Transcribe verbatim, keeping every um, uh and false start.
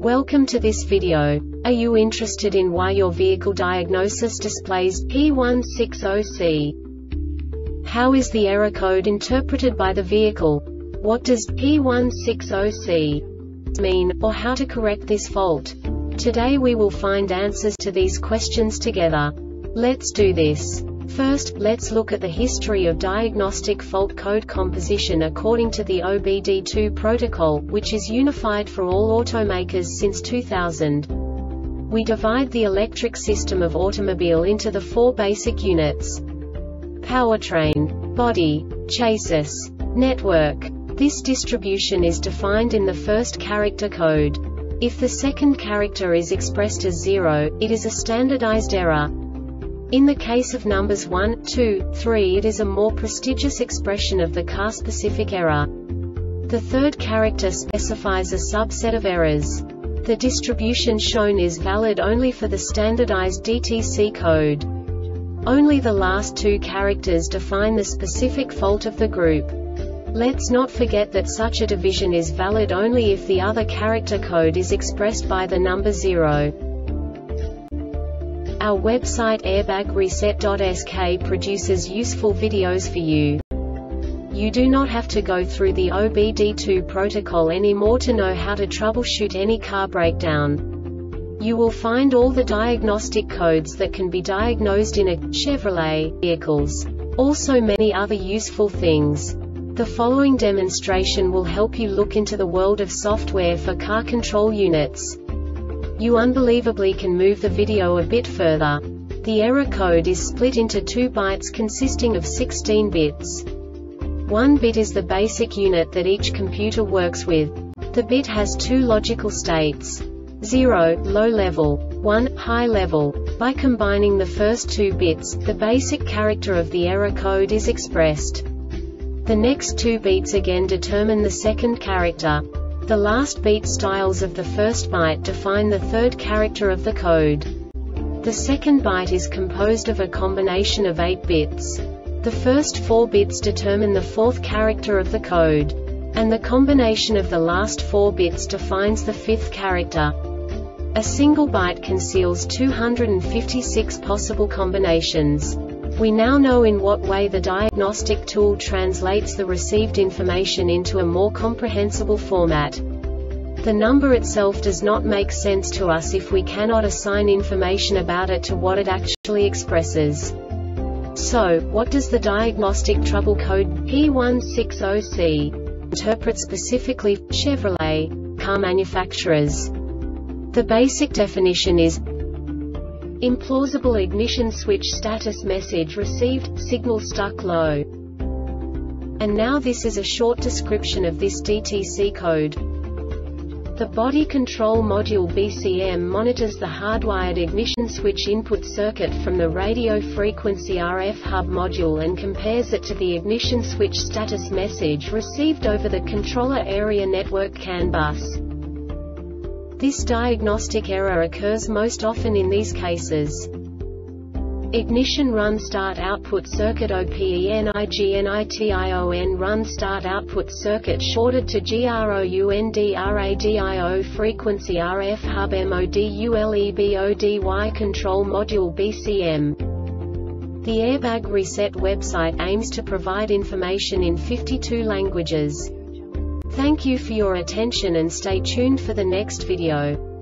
Welcome to this video. Are you interested in why your vehicle diagnosis displays P one six zero C? How is the error code interpreted by the vehicle? What does P one six zero C mean, or how to correct this fault? Today we will find answers to these questions together. Let's do this. First, let's look at the history of diagnostic fault code composition according to the O B D two protocol, which is unified for all automakers since two thousand. We divide the electric system of automobile into the four basic units: powertrain, body, chassis, network. This distribution is defined in the first character code. If the second character is expressed as zero, it is a standardized error. In the case of numbers one, two, three, it is a more prestigious expression of the car-specific error. The third character specifies a subset of errors. The distribution shown is valid only for the standardized D T C code. Only the last two characters define the specific fault of the group. Let's not forget that such a division is valid only if the other character code is expressed by the number zero. Our website airbag reset dot S K produces useful videos for you. You do not have to go through the O B D two protocol anymore to know how to troubleshoot any car breakdown. You will find all the diagnostic codes that can be diagnosed in a Chevrolet vehicles. Also many other useful things. The following demonstration will help you look into the world of software for car control units. You unbelievably can move the video a bit further. The error code is split into two bytes consisting of sixteen bits. One bit is the basic unit that each computer works with. The bit has two logical states: zero, low level, one, high level. By combining the first two bits, the basic character of the error code is expressed. The next two bits again determine the second character. The last beat styles of the first byte define the third character of the code. The second byte is composed of a combination of eight bits. The first four bits determine the fourth character of the code. And the combination of the last four bits defines the fifth character. A single byte conceals two hundred fifty-six possible combinations. We now know in what way the diagnostic tool translates the received information into a more comprehensible format. The number itself does not make sense to us if we cannot assign information about it to what it actually expresses. So, what does the diagnostic trouble code P one six zero C interpret specifically for Chevrolet car manufacturers? The basic definition is implausible ignition switch status message received, signal stuck low. And now this is a short description of this D T C code. The body control module B C M monitors the hardwired ignition switch input circuit from the radio frequency R F hub module and compares it to the ignition switch status message received over the controller area network CAN bus. This diagnostic error occurs most often in these cases: ignition run start output circuit O P E N I G N I T I O N run start output circuit shorted to GROUND-RADIO frequency R F hub MODULEBODY control module B C M. The Airbag Reset website aims to provide information in fifty-two languages. Thank you for your attention and stay tuned for the next video.